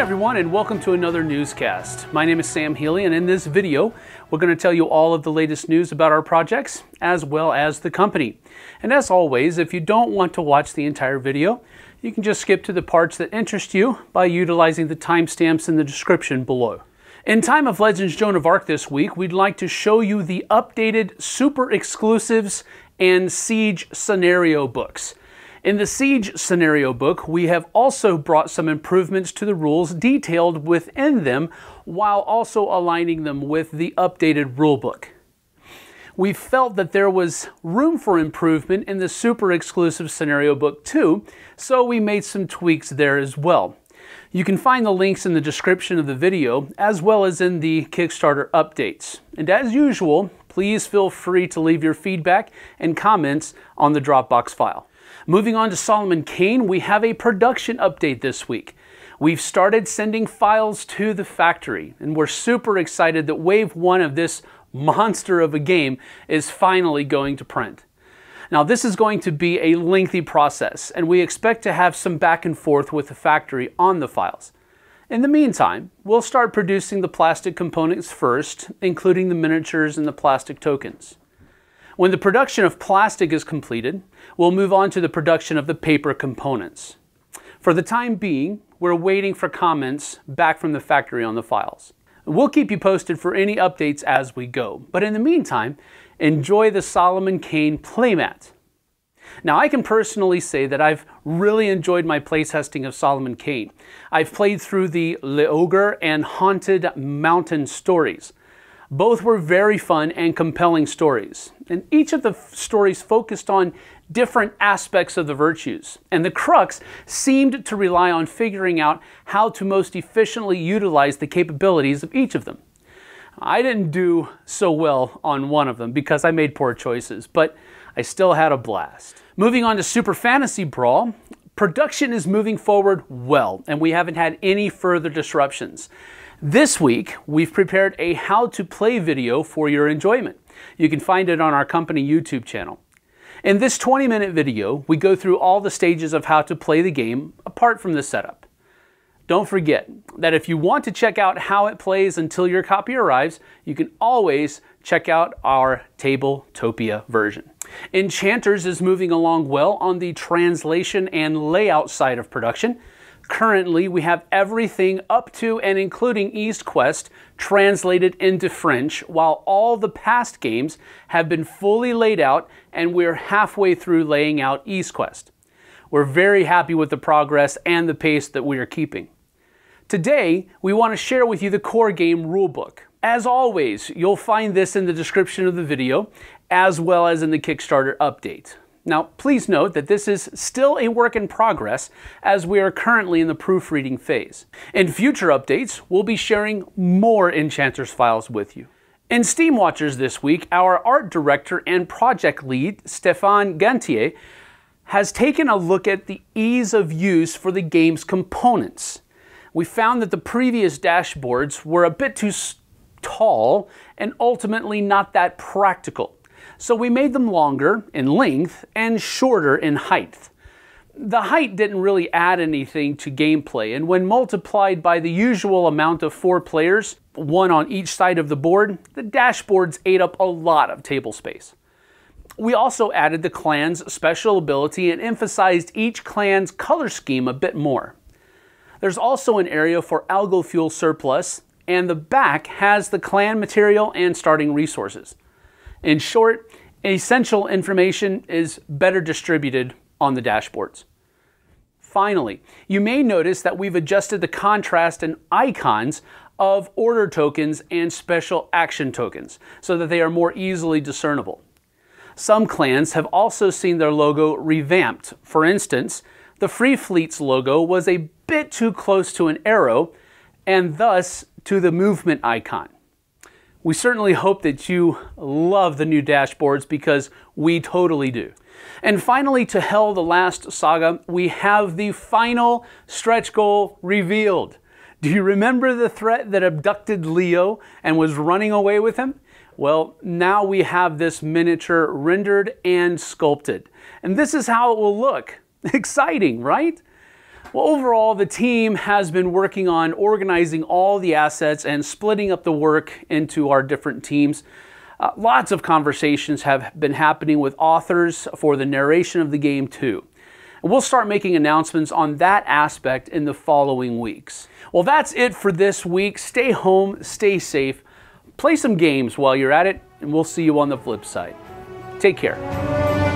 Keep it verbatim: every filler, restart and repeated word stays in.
everyone, and welcome to another newscast. My name is Sam Healy, and in this video we're going to tell you all of the latest news about our projects as well as the company. And as always, if you don't want to watch the entire video, you can just skip to the parts that interest you by utilizing the timestamps in the description below. In Time of Legends Joan of Arc this week, we'd like to show you the updated Super Exclusives and Siege Scenario books. In the Siege Scenario book, we have also brought some improvements to the rules detailed within them, while also aligning them with the updated rulebook. We felt that there was room for improvement in the Super Exclusive Scenario book too, so we made some tweaks there as well. You can find the links in the description of the video, as well as in the Kickstarter updates. And as usual, please feel free to leave your feedback and comments on the Dropbox file. Moving on to Solomon Kane, we have a production update this week. We've started sending files to the factory, and we're super excited that wave one of this monster of a game is finally going to print. Now, this is going to be a lengthy process, and we expect to have some back and forth with the factory on the files. In the meantime, we'll start producing the plastic components first, including the miniatures and the plastic tokens. When the production of plastic is completed, we'll move on to the production of the paper components. For the time being, we're waiting for comments back from the factory on the files. We'll keep you posted for any updates as we go, but in the meantime, enjoy the Solomon Kane playmat. Now, I can personally say that I've really enjoyed my playtesting of Solomon Kane. I've played through the Le Ogre and Haunted Mountain stories. Both were very fun and compelling stories, and each of the stories focused on different aspects of the virtues, and the crux seemed to rely on figuring out how to most efficiently utilize the capabilities of each of them. I didn't do so well on one of them because I made poor choices, but I still had a blast. Moving on to Super Fantasy Brawl, production is moving forward well, and we haven't had any further disruptions. This week, we've prepared a how-to-play video for your enjoyment. You can find it on our company YouTube channel. In this twenty minute video, we go through all the stages of how to play the game apart from the setup. Don't forget that if you want to check out how it plays until your copy arrives, you can always check out our Tabletopia version. Enchanters is moving along well on the translation and layout side of production. Currently, we have everything up to and including EastQuest translated into French, while all the past games have been fully laid out and we're halfway through laying out EastQuest. We're very happy with the progress and the pace that we are keeping. Today, we want to share with you the core game rulebook. As always, you'll find this in the description of the video, as well as in the Kickstarter update. Now, please note that this is still a work in progress, as we are currently in the proofreading phase. In future updates, we'll be sharing more Enchanters files with you. In Steam Watchers this week, our art director and project lead, Stéphane Gantier, has taken a look at the ease of use for the game's components. We found that the previous dashboards were a bit too tall and ultimately not that practical. So we made them longer in length and shorter in height. The height didn't really add anything to gameplay, and when multiplied by the usual amount of four players, one on each side of the board, the dashboards ate up a lot of table space. We also added the clan's special ability and emphasized each clan's color scheme a bit more. There's also an area for algal fuel surplus, and the back has the clan material and starting resources. In short, essential information is better distributed on the dashboards. Finally, you may notice that we've adjusted the contrast and icons of order tokens and special action tokens so that they are more easily discernible. Some clans have also seen their logo revamped. For instance, the Free Fleet's logo was a bit too close to an arrow and thus to the movement icon. We certainly hope that you love the new dashboards, because we totally do. And finally, to Hell the Last Saga, we have the final stretch goal revealed. Do you remember the threat that abducted Leo and was running away with him? Well, now we have this miniature rendered and sculpted. And this is how it will look. Exciting, right? Well, overall, the team has been working on organizing all the assets and splitting up the work into our different teams. Uh, lots of conversations have been happening with authors for the narration of the game too. And we'll start making announcements on that aspect in the following weeks. Well, that's it for this week. Stay home, stay safe, play some games while you're at it, and we'll see you on the flip side. Take care.